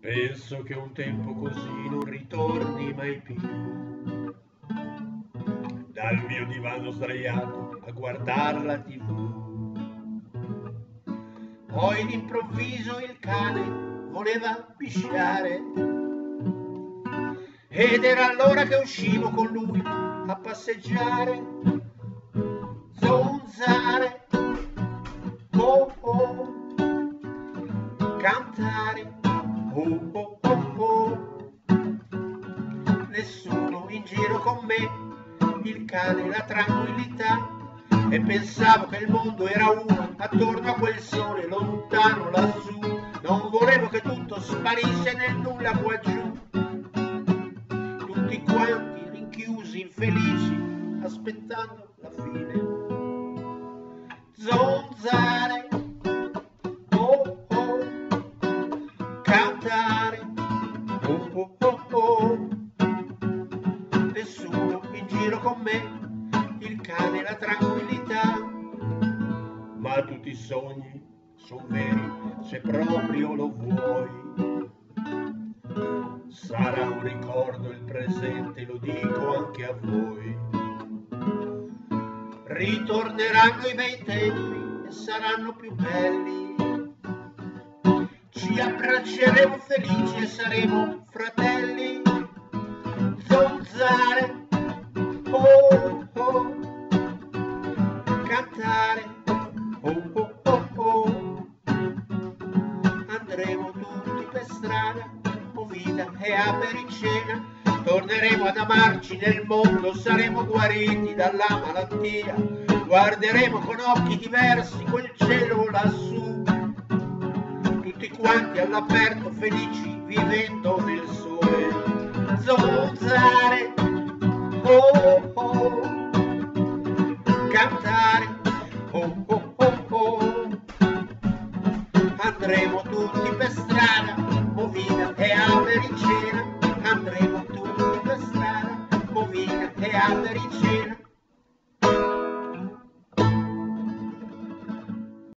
Penso che un tempo così non ritorni mai più. Dal mio divano sdraiato a guardare la TV. Poi d'improvviso il cane voleva pisciare. Ed era allora che uscivo con lui a passeggiare. Zonzare, oh oh, cantare, oh oh oh oh. Nessuno in giro con me, il cane, la tranquillità. E pensavo che il mondo era uno attorno a quel sole lontano lassù. Non volevo che tutto sparisse nel nulla qua giù. Tutti quanti rinchiusi, infelici, aspettando la fine. Zonzare, oh oh, cantare, oh oh oh oh. Nessuno in giro con me, il cane, la tranquillità. Ma tutti i sogni sono veri se proprio lo vuoi. Sarà un ricordo il presente, lo dico anche a voi. Ritorneranno i bei tempi e saranno più belli. Ci abbracceremo felici e saremo fratelli. Zonzare, oh oh, cantare, oh oh oh oh. Andremo tutti per strada, movida e apericena. Torneremo ad amarci nel mondo, saremo guariti dalla malattia. Guarderemo con occhi diversi quel cielo lassù. Tutti quanti all'aperto, felici, vivendo nel sole. Zonzare, oh